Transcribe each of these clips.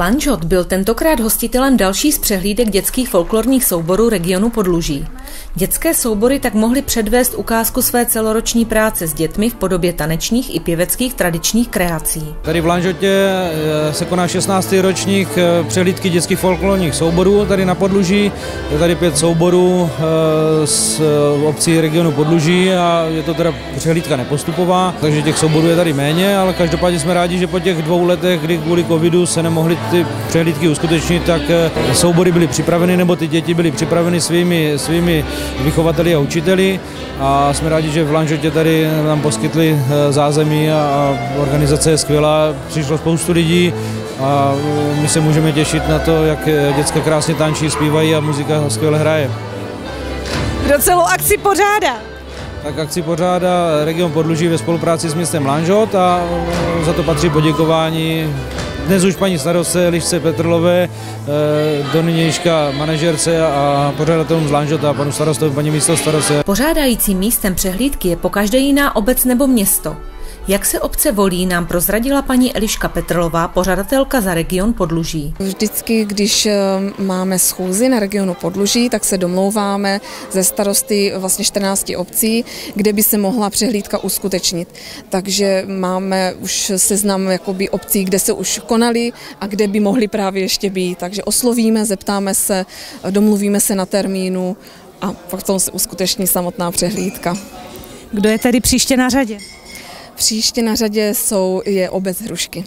Lanžhot byl tentokrát hostitelem další z přehlídek dětských folklorních souborů regionu Podluží. Dětské soubory tak mohly předvést ukázku své celoroční práce s dětmi v podobě tanečních i pěveckých tradičních kreací. Tady v Lanžhotě se koná 16. ročník přehlídky dětských folklorních souborů tady na Podluží. Je tady 5 souborů z obcí regionu Podluží a je to teda přehlídka nepostupová, takže těch souborů je tady méně, ale každopádně jsme rádi, že po těch 2 letech, kdy kvůli covidu se nemohly ty přehlídky uskutečnit, tak soubory byly připraveny, nebo ty děti byly připraveny svými vychovateli a učiteli a jsme rádi, že v Lanžhotě tady nám poskytli zázemí a organizace je skvělá, přišlo spoustu lidí a my se můžeme těšit na to, jak děcka krásně tančí, zpívají a muzika skvěle hraje. Kdo celou akci pořádá? Tak akci pořádá region Podluží ve spolupráci s městem Lanžhot a za to patří poděkování dnes už paní starostce Elišce Petrlové, do nynějška manažerce a pořadatelům z Lanžhota a panu starostovi, paní místostarostce. Pořádajícím místem přehlídky je pokaždé jiná obec nebo město. Jak se obce volí, nám prozradila paní Eliška Petrlová, pořadatelka za region Podluží. Vždycky, když máme schůzi na regionu Podluží, tak se domlouváme ze starosty vlastně 14 obcí, kde by se mohla přehlídka uskutečnit. Takže máme už seznam jakoby obcí, kde se už konaly a kde by mohly právě ještě být. Takže oslovíme, zeptáme se, domluvíme se na termínu a potom se uskuteční samotná přehlídka. Kdo je tedy příště na řadě? Příště na řadě je obec Hrušky.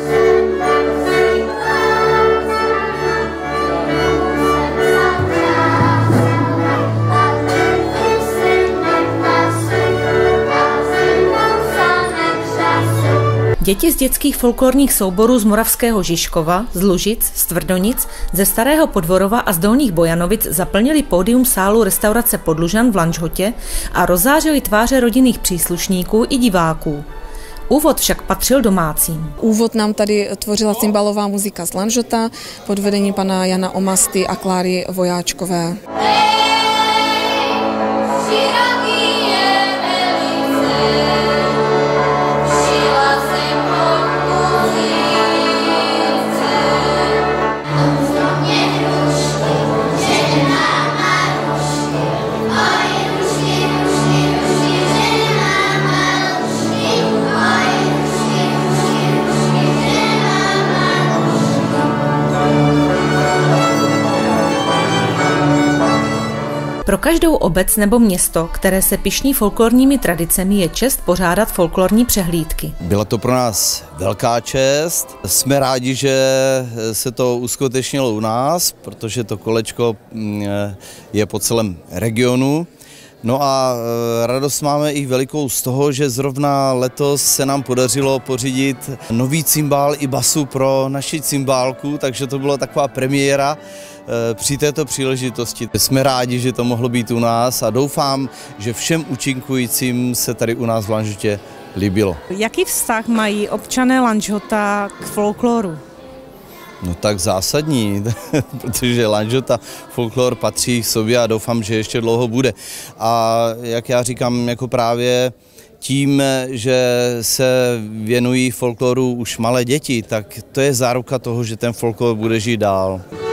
Děti z dětských folklorních souborů z Moravského Žižkova, z Lužic, z Tvrdonic, ze Starého Podvorova a z Dolních Bojanovic zaplnili pódium sálu restaurace Podlužan v Lanžhotě a rozzářili tváře rodinných příslušníků i diváků. Úvod však patřil domácím. Úvod nám tady tvořila cymbalová muzika z Lanžhota pod vedením pana Jana Omasty a Kláry Vojáčkové. Pro každou obec nebo město, které se pyšní folklorními tradicemi, je čest pořádat folklorní přehlídky. Byla to pro nás velká čest. Jsme rádi, že se to uskutečnilo u nás, protože to kolečko je po celém regionu. No a radost máme i velikou z toho, že zrovna letos se nám podařilo pořídit nový cymbál i basu pro naši cymbálku, takže to byla taková premiéra při této příležitosti. Jsme rádi, že to mohlo být u nás a doufám, že všem účinkujícím se tady u nás v Lanžhotě líbilo. Jaký vztah mají občané Lanžhota k folkloru? No tak zásadní, protože Lanžhot a folklor patří k sobě a doufám, že ještě dlouho bude. A jak já říkám, jako právě tím, že se věnují folkloru už malé děti, tak to je záruka toho, že ten folklor bude žít dál.